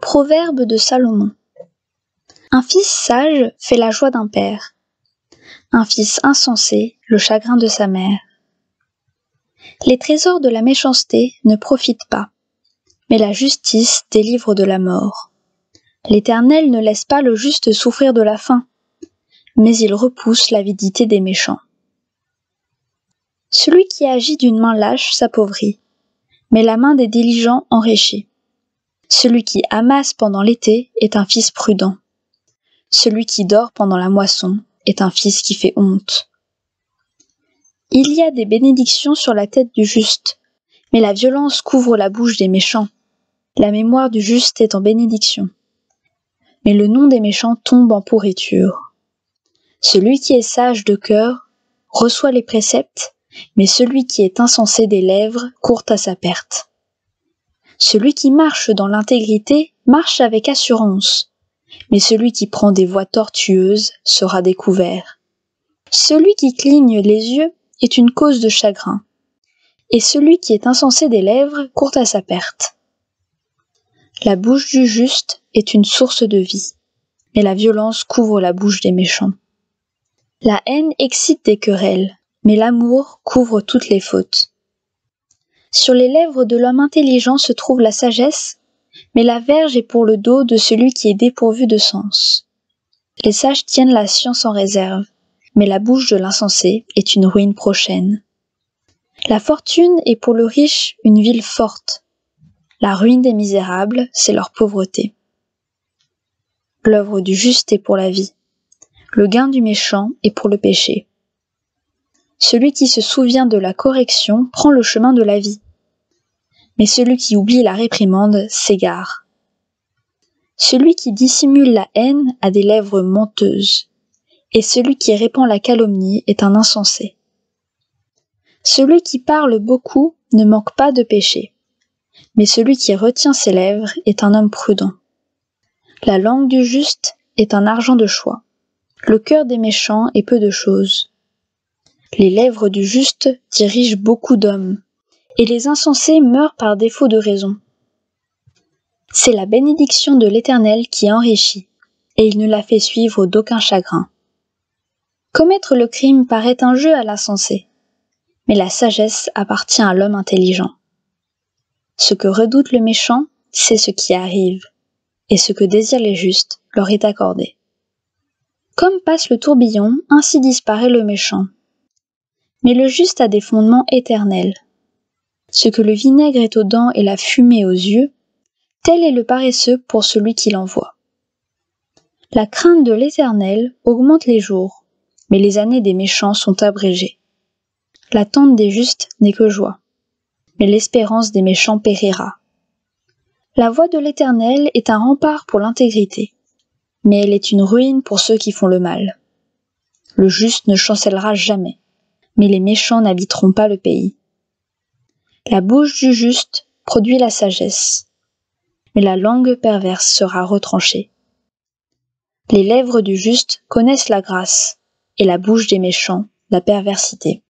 Proverbe de Salomon. Un fils sage fait la joie d'un père. Un fils insensé, le chagrin de sa mère. Les trésors de la méchanceté ne profitent pas, mais la justice délivre de la mort. L'Éternel ne laisse pas le juste souffrir de la faim, mais il repousse l'avidité des méchants. Celui qui agit d'une main lâche s'appauvrit, mais la main des diligents enrichit. Celui qui amasse pendant l'été est un fils prudent. Celui qui dort pendant la moisson est un fils qui fait honte. Il y a des bénédictions sur la tête du juste, mais la violence couvre la bouche des méchants. La mémoire du juste est en bénédiction, mais le nom des méchants tombe en pourriture. Celui qui est sage de cœur reçoit les préceptes, mais celui qui est insensé des lèvres court à sa perte. Celui qui marche dans l'intégrité marche avec assurance, mais celui qui prend des voies tortueuses sera découvert. Celui qui cligne les yeux est une cause de chagrin, et celui qui est insensé des lèvres court à sa perte. La bouche du juste est une source de vie, mais la violence couvre la bouche des méchants. La haine excite des querelles, mais l'amour couvre toutes les fautes. Sur les lèvres de l'homme intelligent se trouve la sagesse, mais la verge est pour le dos de celui qui est dépourvu de sens. Les sages tiennent la science en réserve, mais la bouche de l'insensé est une ruine prochaine. La fortune est pour le riche une ville forte. La ruine des misérables, c'est leur pauvreté. L'œuvre du juste est pour la vie. Le gain du méchant est pour le péché. Celui qui se souvient de la correction prend le chemin de la vie, mais celui qui oublie la réprimande s'égare. Celui qui dissimule la haine a des lèvres menteuses, et celui qui répand la calomnie est un insensé. Celui qui parle beaucoup ne manque pas de péché, mais celui qui retient ses lèvres est un homme prudent. La langue du juste est un argent de choix. Le cœur des méchants est peu de choses. Les lèvres du juste dirigent beaucoup d'hommes, et les insensés meurent par défaut de raison. C'est la bénédiction de l'Éternel qui enrichit, et il ne la fait suivre d'aucun chagrin. Commettre le crime paraît un jeu à l'insensé, mais la sagesse appartient à l'homme intelligent. Ce que redoute le méchant, c'est ce qui arrive, et ce que désirent les justes leur est accordé. Comme passe le tourbillon, ainsi disparaît le méchant. Mais le juste a des fondements éternels. Ce que le vinaigre est aux dents et la fumée aux yeux, tel est le paresseux pour celui qui l'envoie. La crainte de l'Éternel augmente les jours, mais les années des méchants sont abrégées. L'attente des justes n'est que joie, mais l'espérance des méchants périra. La voie de l'Éternel est un rempart pour l'intégrité, mais elle est une ruine pour ceux qui font le mal. Le juste ne chancellera jamais, mais les méchants n'habiteront pas le pays. La bouche du juste produit la sagesse, mais la langue perverse sera retranchée. Les lèvres du juste connaissent la grâce, et la bouche des méchants la perversité.